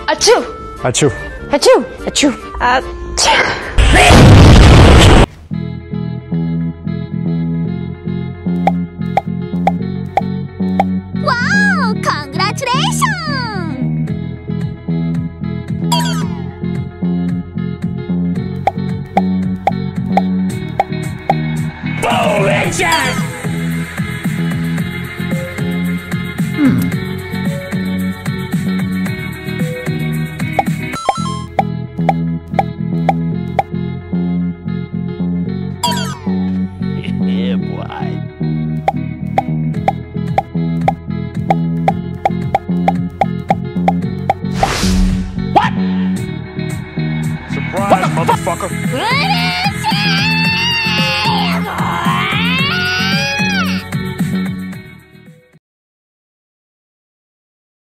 Achoo! Achoo. Achoo! Achoo! Wow! Congratulations! Boom! Headshot! Yeah, boy. What? Surprise, motherfucker. Ready?